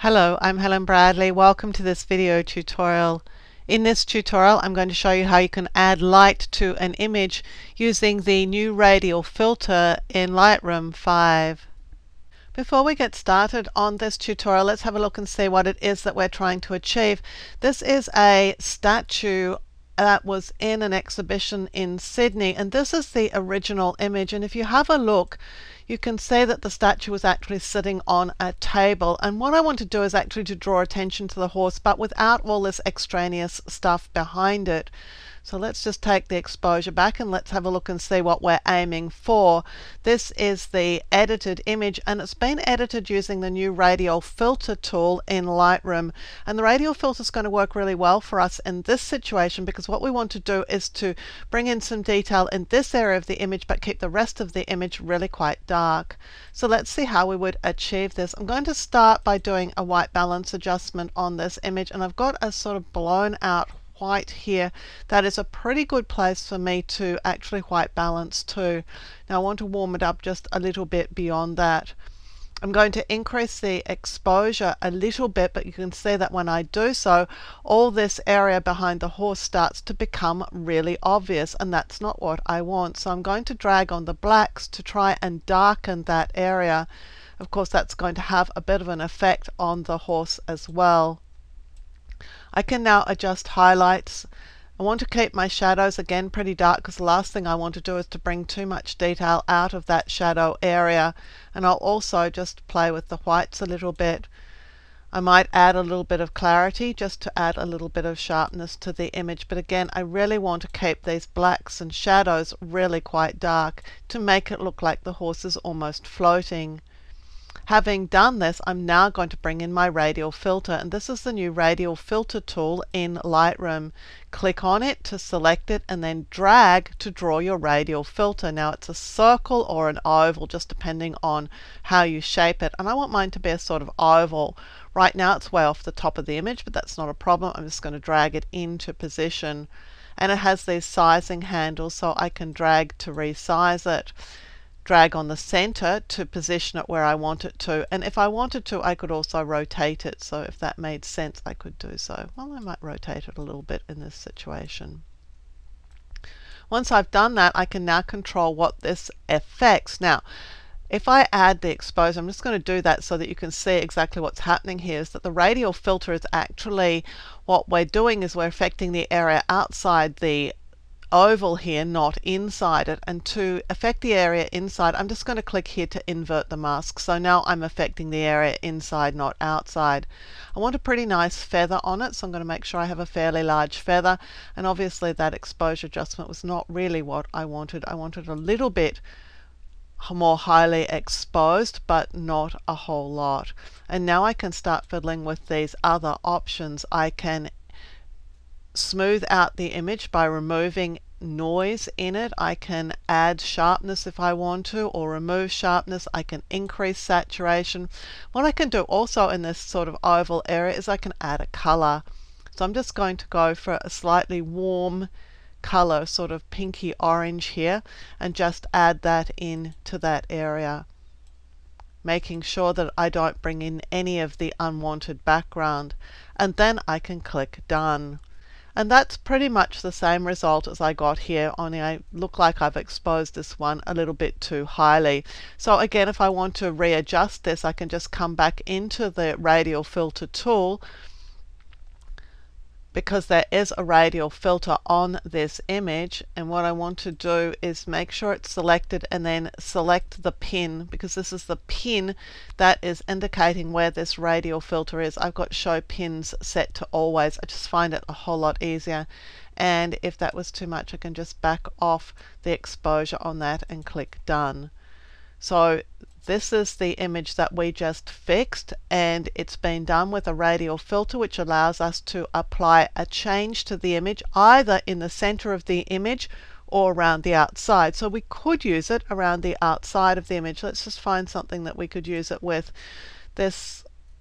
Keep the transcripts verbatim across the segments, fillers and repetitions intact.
Hello, I'm Helen Bradley. Welcome to this video tutorial. In this tutorial, I'm going to show you how you can add light to an image using the new Radial Filter in Lightroom five. Before we get started on this tutorial, let's have a look and see what it is that we're trying to achieve. This is a statue that was in an exhibition in Sydney, and this is the original image. And if you have a look, you can see that the statue was actually sitting on a table. And what I want to do is actually to draw attention to the horse, but without all this extraneous stuff behind it. So let's just take the exposure back and let's have a look and see what we're aiming for. This is the edited image, and it's been edited using the new Radial Filter tool in Lightroom. And the Radial Filter is going to work really well for us in this situation, because what we want to do is to bring in some detail in this area of the image but keep the rest of the image really quite dark. So let's see how we would achieve this. I'm going to start by doing a white balance adjustment on this image, and I've got a sort of blown out white here. That is a pretty good place for me to actually white balance to. Now I want to warm it up just a little bit beyond that. I'm going to increase the exposure a little bit, but you can see that when I do so, all this area behind the horse starts to become really obvious, and that's not what I want. So I'm going to drag on the blacks to try and darken that area. Of course, that's going to have a bit of an effect on the horse as well. I can now adjust highlights. I want to keep my shadows again pretty dark, because the last thing I want to do is to bring too much detail out of that shadow area. And I'll also just play with the whites a little bit. I might add a little bit of clarity just to add a little bit of sharpness to the image, but again, I really want to keep these blacks and shadows really quite dark to make it look like the horse is almost floating. Having done this, I'm now going to bring in my Radial Filter, and this is the new Radial Filter tool in Lightroom. Click on it to select it and then drag to draw your Radial Filter. Now it's a circle or an oval, just depending on how you shape it, and I want mine to be a sort of oval. Right now it's way off the top of the image, but that's not a problem. I'm just going to drag it into position, and it has these sizing handles, so I can drag to resize it. Drag on the center to position it where I want it to, and if I wanted to, I could also rotate it. So if that made sense, I could do so. Well, I might rotate it a little bit in this situation. Once I've done that, I can now control what this affects. Now, if I add the exposure, I'm just going to do that so that you can see exactly what's happening here, is that the Radial Filter is actually, what we're doing is we're affecting the area outside the oval here, not inside it. And to affect the area inside, I'm just going to click here to invert the mask. So now I'm affecting the area inside, not outside. I want a pretty nice feather on it, so I'm going to make sure I have a fairly large feather. And obviously that exposure adjustment was not really what I wanted. I wanted a little bit more highly exposed, but not a whole lot. And now I can start fiddling with these other options. I can smooth out the image by removing noise in it. I can add sharpness if I want to, or remove sharpness. I can increase saturation. What I can do also in this sort of oval area is I can add a color. So I'm just going to go for a slightly warm color, sort of pinky orange here, and just add that in to that area, making sure that I don't bring in any of the unwanted background. And then I can click done. And that's pretty much the same result as I got here, only I look like I've exposed this one a little bit too highly. So again, if I want to readjust this, I can just come back into the Radial Filter tool, because there is a Radial Filter on this image, and what I want to do is make sure it's selected and then select the pin, because this is the pin that is indicating where this Radial Filter is. I've got show pins set to always. I just find it a whole lot easier, and if that was too much, I can just back off the exposure on that and click done. So this is the image that we just fixed, and it's been done with a Radial Filter, which allows us to apply a change to the image either in the center of the image or around the outside. So we could use it around the outside of the image. Let's just find something that we could use it with. This,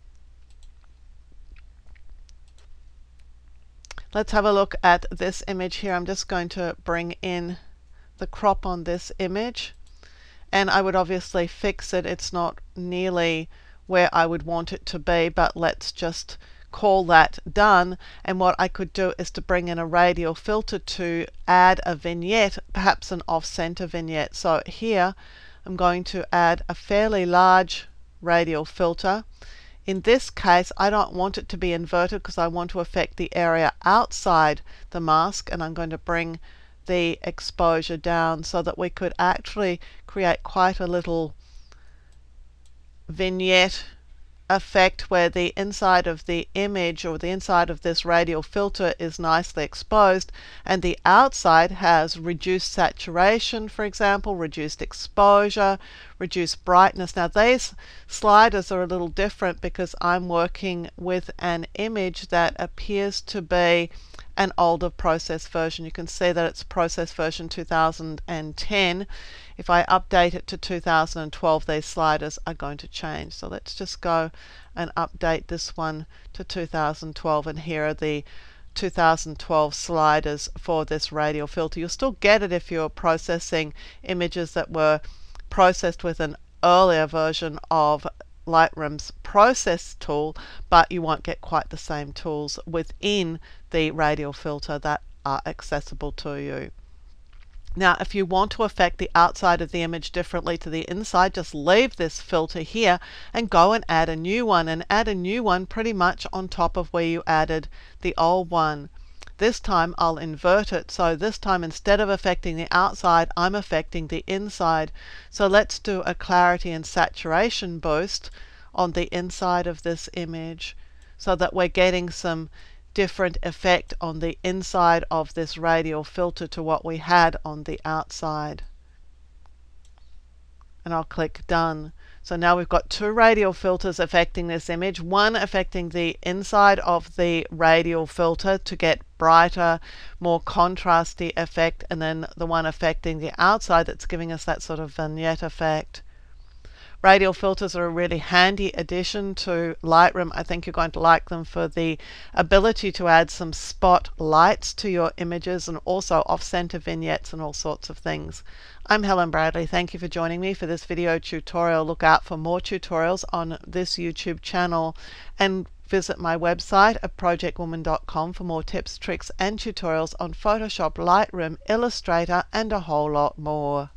let's have a look at this image here. I'm just going to bring in the crop on this image, and I would obviously fix it. It's not nearly where I would want it to be, but let's just call that done. And what I could do is to bring in a radial filter to add a vignette, perhaps an off-center vignette. So here I'm going to add a fairly large radial filter. In this case, I don't want it to be inverted because I want to affect the area outside the mask, and I'm going to bring the exposure down so that we could actually create quite a little vignette effect where the inside of the image or the inside of this radial filter is nicely exposed and the outside has reduced saturation, for example, reduced exposure, reduced brightness. Now these sliders are a little different because I'm working with an image that appears to be an older process version. You can see that it's process version two thousand ten. If I update it to two thousand twelve, these sliders are going to change. So let's just go and update this one to two thousand twelve, and here are the two thousand twelve sliders for this radial filter. You'll still get it if you're processing images that were processed with an earlier version of Lightroom's process tool, but you won't get quite the same tools within the radial filter that are accessible to you. Now, if you want to affect the outside of the image differently to the inside, just leave this filter here and go and add a new one, and add a new one pretty much on top of where you added the old one. This time I'll invert it, so this time instead of affecting the outside, I'm affecting the inside. So let's do a clarity and saturation boost on the inside of this image so that we're getting some different effect on the inside of this radial filter to what we had on the outside. And I'll click done. So now we've got two radial filters affecting this image, one affecting the inside of the radial filter to get brighter, more contrasty effect, and then the one affecting the outside that's giving us that sort of vignette effect. Radial filters are a really handy addition to Lightroom. I think you're going to like them for the ability to add some spot lights to your images and also off-center vignettes and all sorts of things. I'm Helen Bradley. Thank you for joining me for this video tutorial. Look out for more tutorials on this YouTube channel and visit my website at project woman dot com for more tips, tricks and tutorials on Photoshop, Lightroom, Illustrator and a whole lot more.